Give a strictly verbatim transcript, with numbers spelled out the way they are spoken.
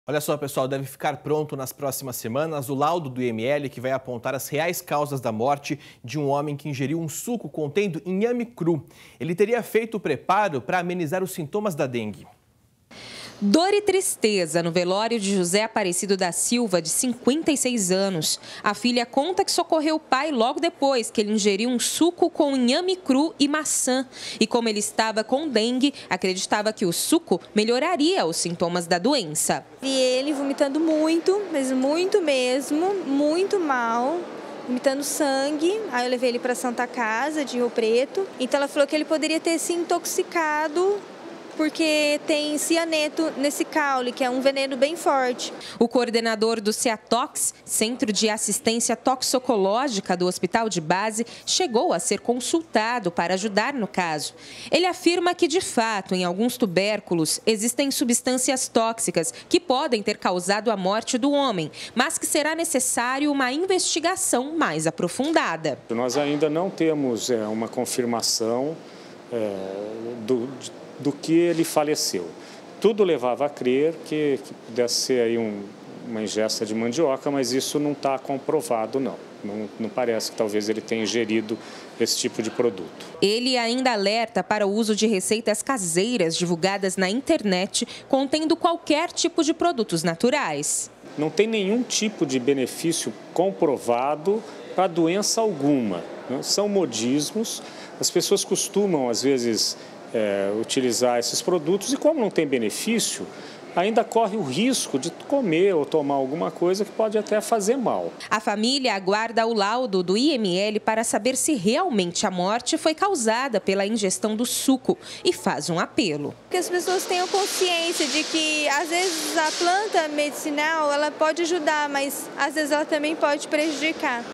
Olha só, pessoal, deve ficar pronto nas próximas semanas o laudo do I M L que vai apontar as reais causas da morte de um homem que ingeriu um suco contendo inhame cru. Ele teria feito o preparo para amenizar os sintomas da dengue. Dor e tristeza no velório de José Aparecido da Silva, de cinquenta e seis anos. A filha conta que socorreu o pai logo depois que ele ingeriu um suco com inhame cru e maçã. E como ele estava com dengue, acreditava que o suco melhoraria os sintomas da doença. Vi ele vomitando muito, mas muito mesmo, muito mal. Vomitando sangue, aí eu levei ele para a Santa Casa de Rio Preto. Então ela falou que ele poderia ter se intoxicado porque tem cianeto nesse caule, que é um veneno bem forte. O coordenador do CEATOX, Centro de Assistência Toxicológica do Hospital de Base, chegou a ser consultado para ajudar no caso. Ele afirma que, de fato, em alguns tubérculos existem substâncias tóxicas que podem ter causado a morte do homem, mas que será necessário uma investigação mais aprofundada. Nós ainda não temos é, uma confirmação é, do do que ele faleceu. Tudo levava a crer que, que pudesse ser aí um, uma ingesta de mandioca, mas isso não está comprovado, não. não. Não parece que talvez ele tenha ingerido esse tipo de produto. Ele ainda alerta para o uso de receitas caseiras divulgadas na internet, contendo qualquer tipo de produtos naturais. Não tem nenhum tipo de benefício comprovado para doença alguma, né? São modismos, as pessoas costumam, às vezes, É, utilizar esses produtos e, como não tem benefício, ainda corre o risco de comer ou tomar alguma coisa que pode até fazer mal. A família aguarda o laudo do I M L para saber se realmente a morte foi causada pela ingestão do suco e faz um apelo. Que as pessoas tenham consciência de que, às vezes, a planta medicinal ela pode ajudar, mas às vezes ela também pode prejudicar.